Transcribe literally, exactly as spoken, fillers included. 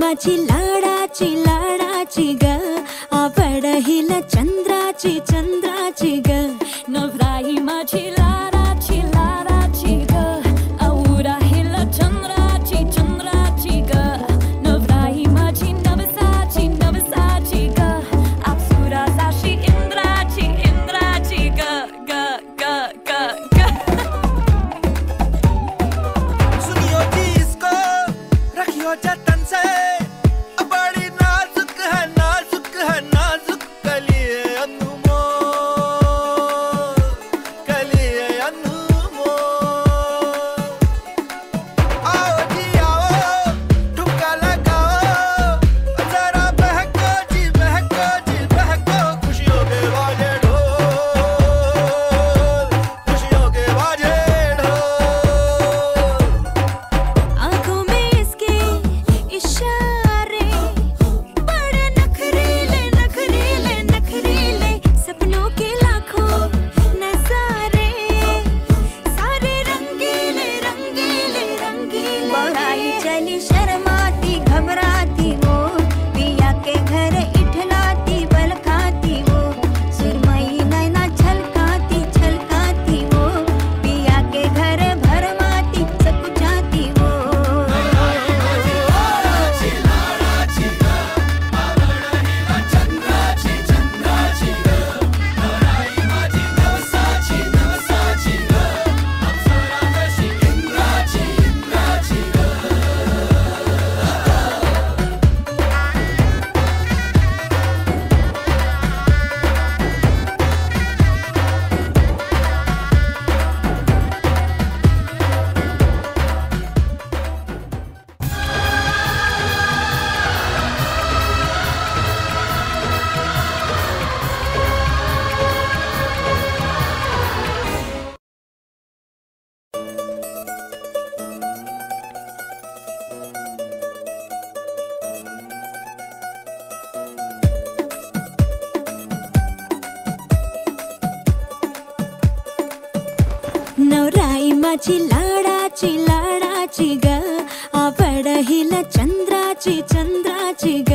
माझी लाडाची लाडाची ग, आवड हिला चंद्राची चंद्राची ग. नवराई माझी लाडाची लाडाची ग, आवडा हिला चंद्राची चंद्राची ग. नवराई माझी नवसाची नवसाची ग, अप्सरा साशी इंद्राची इंद्राची ग ग ग ग ग. सुनियो जी इसको, रखियो जतन से, बड़ी नाजुक है नाजुक है नाजुक कलिए अनमोल, कलिए अनमोल. आओ जी आओ, ठुमका लगाओ, जरा बहको जी बहको जी बहको. खुशियों के बाजे ढोल, खुशियों के बाजे ढोल. आंखों में इसके इशारे, बड़े नखरीले नखरीले नखरीले, सपनों के लाखों नजारे, सारे रंगीले रंगीले रंगीले. बौराई चली शर्माती घबराती वो, पिया के घर इठलाती बल खाती वो. सुरमई नैना छलकाती छलकाती वो, पिया के घर भरमाती सकुचाती वो. नवराई माझी लाडाची लाडाची ग, आवड हिला चंद्राची चंद्राची